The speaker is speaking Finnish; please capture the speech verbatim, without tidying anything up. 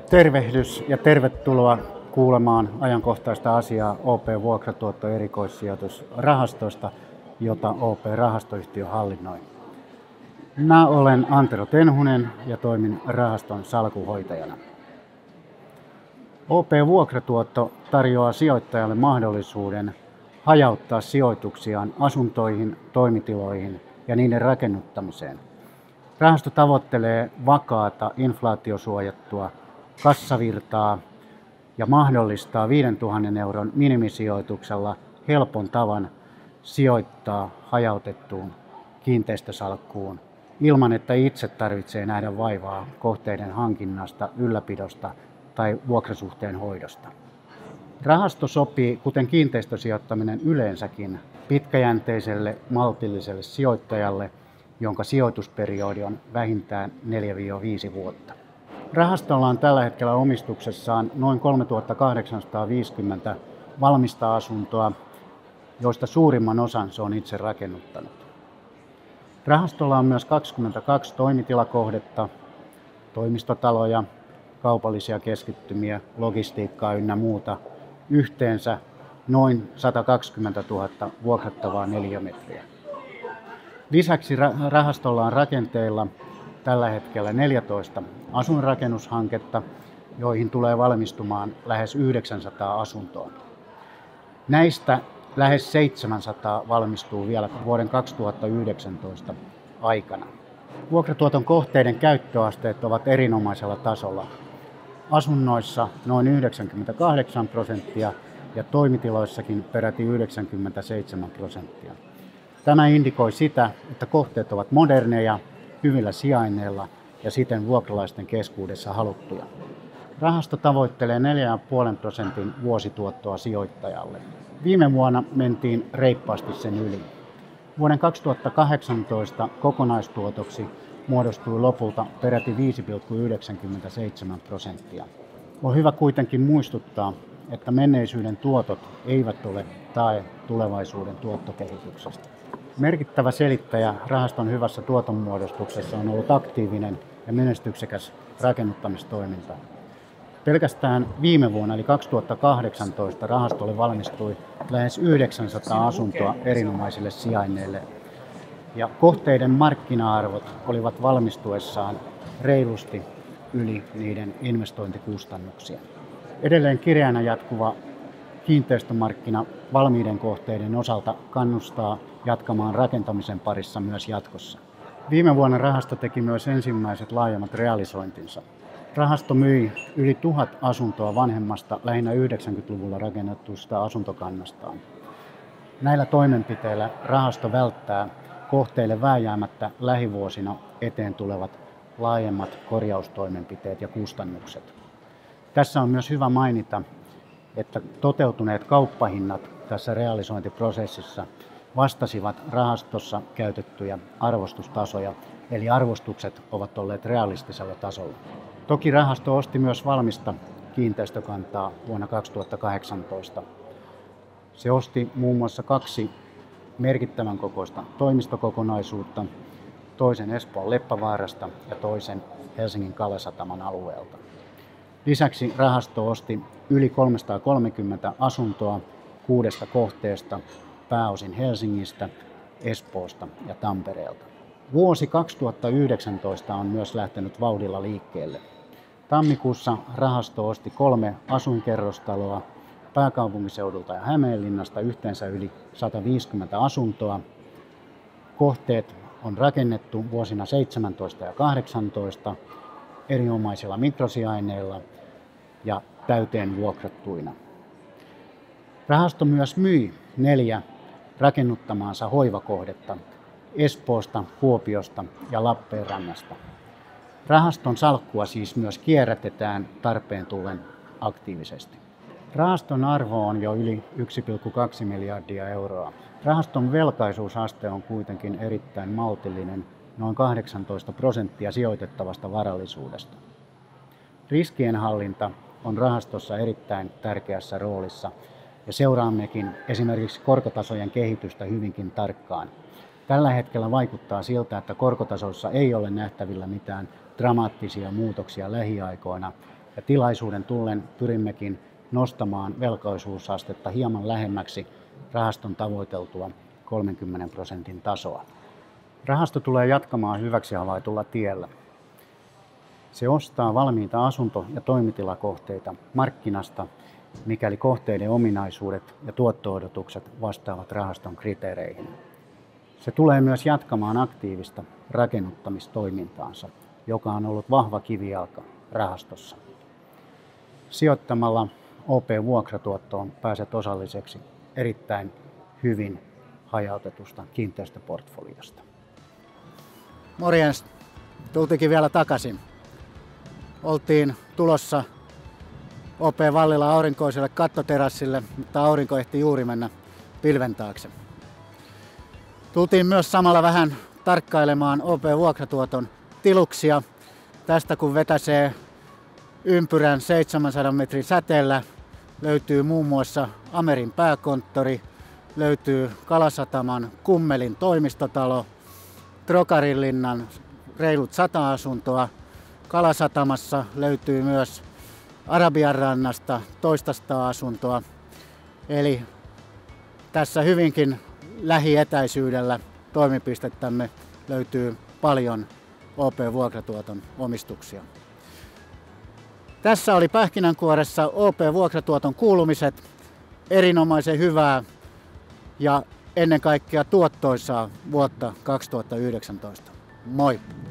Tervehdys ja tervetuloa kuulemaan ajankohtaista asiaa O P-vuokratuotto erikoissijoitusrahastosta, jota O P-rahastoyhtiö hallinnoi. Minä olen Antero Tenhunen ja toimin rahaston salkuhoitajana. O P-vuokratuotto tarjoaa sijoittajalle mahdollisuuden hajauttaa sijoituksiaan asuntoihin, toimitiloihin ja niiden rakennuttamiseen. Rahasto tavoittelee vakaata, inflaatiosuojattua kassavirtaa ja mahdollistaa viisituhatta euron minimisijoituksella helpon tavan sijoittaa hajautettuun kiinteistösalkkuun ilman, että itse tarvitsee nähdä vaivaa kohteiden hankinnasta, ylläpidosta tai vuokrasuhteen hoidosta. Rahasto sopii, kuten kiinteistösijoittaminen yleensäkin, pitkäjänteiselle, maltilliselle sijoittajalle, jonka sijoitusperiodi on vähintään neljä viisi vuotta. Rahastolla on tällä hetkellä omistuksessaan noin kolmetuhattakahdeksansataaviisikymmentä valmista asuntoa, joista suurimman osan se on itse rakennuttanut. Rahastolla on myös kaksikymmentäkaksi toimitilakohdetta, toimistotaloja, kaupallisia keskittymiä, logistiikkaa ynnä muuta, yhteensä noin satakaksikymmentätuhatta vuokrattavaa neliömetriä. Lisäksi rahastolla on rakenteilla tällä hetkellä neljätoista asuinrakennushanketta, joihin tulee valmistumaan lähes yhdeksänsataa asuntoa. Näistä lähes seitsemänsataa valmistuu vielä vuoden kaksituhattayhdeksäntoista aikana. Vuokratuoton kohteiden käyttöasteet ovat erinomaisella tasolla. Asunnoissa noin yhdeksänkymmentäkahdeksan prosenttia ja toimitiloissakin peräti yhdeksänkymmentäseitsemän prosenttia. Tämä indikoi sitä, että kohteet ovat moderneja, hyvillä sijainneilla ja siten vuokralaisten keskuudessa haluttuja. Rahasto tavoittelee neljä pilkku viisi prosentin vuosituottoa sijoittajalle. Viime vuonna mentiin reippaasti sen yli. Vuoden kaksituhattakahdeksantoista kokonaistuotoksi muodostui lopulta peräti viisi pilkku yhdeksänkymmentäseitsemän prosenttia. On hyvä kuitenkin muistuttaa, että menneisyyden tuotot eivät ole tae tulevaisuuden tuottokehityksestä. Merkittävä selittäjä rahaston hyvässä tuotonmuodostuksessa on ollut aktiivinen ja menestyksekäs rakennuttamistoiminta. Pelkästään viime vuonna eli kaksituhattakahdeksantoista rahastolle valmistui lähes yhdeksänsataa asuntoa erinomaisille sijainneille ja kohteiden markkina-arvot olivat valmistuessaan reilusti yli niiden investointikustannuksia. Edelleen kireänä jatkuva kiinteistömarkkina valmiiden kohteiden osalta kannustaa jatkamaan rakentamisen parissa myös jatkossa. Viime vuonna rahasto teki myös ensimmäiset laajemmat realisointinsa. Rahasto myi yli tuhat asuntoa vanhemmasta, lähinnä yhdeksänkymmentäluvulla rakennettuista asuntokannastaan. Näillä toimenpiteillä rahasto välttää kohteille vääjäämättä lähivuosina eteen tulevat laajemmat korjaustoimenpiteet ja kustannukset. Tässä on myös hyvä mainita, että toteutuneet kauppahinnat tässä realisointiprosessissa vastasivat rahastossa käytettyjä arvostustasoja, eli arvostukset ovat olleet realistisella tasolla. Toki rahasto osti myös valmista kiinteistökantaa vuonna kaksituhattakahdeksantoista. Se osti muun muassa kaksi merkittävän kokoista toimistokokonaisuutta, toisen Espoon Leppävaarasta ja toisen Helsingin Kalasataman alueelta. Lisäksi rahasto osti yli kolmesataakolmekymmentä asuntoa kuudesta kohteesta, pääosin Helsingistä, Espoosta ja Tampereelta. Vuosi kaksituhattayhdeksäntoista on myös lähtenyt vauhdilla liikkeelle. Tammikuussa rahasto osti kolme asuinkerrostaloa pääkaupunkiseudulta ja Hämeenlinnasta, yhteensä yli sataviisikymmentä asuntoa. Kohteet on rakennettu vuosina seitsemäntoista ja kahdeksantoista erinomaisilla mikrosijainneilla ja täyteen vuokrattuina. Rahasto myös myi neljä rakennuttamaansa hoivakohdetta Espoosta, Kuopiosta ja Lappeenrannasta. Rahaston salkkua siis myös kierrätetään tarpeen tullen aktiivisesti. Rahaston arvo on jo yli yksi pilkku kaksi miljardia euroa. Rahaston velkaisuusaste on kuitenkin erittäin maltillinen, noin kahdeksantoista prosenttia sijoitettavasta varallisuudesta. Riskienhallinta on rahastossa erittäin tärkeässä roolissa ja seuraammekin esimerkiksi korkotasojen kehitystä hyvinkin tarkkaan. Tällä hetkellä vaikuttaa siltä, että korkotasossa ei ole nähtävillä mitään dramaattisia muutoksia lähiaikoina ja tilaisuuden tullen pyrimmekin nostamaan velkaisuusastetta hieman lähemmäksi rahaston tavoiteltua kolmenkymmenen prosentin tasoa. Rahasto tulee jatkamaan hyväksi havaitulla tiellä. Se ostaa valmiita asunto- ja toimitilakohteita markkinasta, mikäli kohteiden ominaisuudet ja tuotto-odotukset vastaavat rahaston kriteereihin. Se tulee myös jatkamaan aktiivista rakennuttamistoimintaansa, joka on ollut vahva kivijalka rahastossa. Sijoittamalla O P-vuokratuottoon pääset osalliseksi erittäin hyvin hajautetusta kiinteistöportfoliosta. Morjens, tultiinkin vielä takaisin. Oltiin tulossa O P Vallila aurinkoiselle kattoterassille, mutta aurinko ehti juuri mennä pilven taakse. Tultiin myös samalla vähän tarkkailemaan O P-vuokratuoton tiluksia. Tästä kun vetäsee ympyrän seitsemänsadan metrin säteellä, löytyy muun muassa Amerin pääkonttori, löytyy Kalasataman Kummelin toimistotalo, Trokarinlinnan reilut sata asuntoa. Kalasatamassa löytyy myös Arabianrannasta toistaista asuntoa. Eli tässä hyvinkin lähietäisyydellä toimipistettämme löytyy paljon O P-vuokratuoton omistuksia. Tässä oli pähkinänkuoressa O P-vuokratuoton kuulumiset. Erinomaisen hyvää ja ennen kaikkea tuottoisaa vuotta kaksituhattayhdeksäntoista. Moi!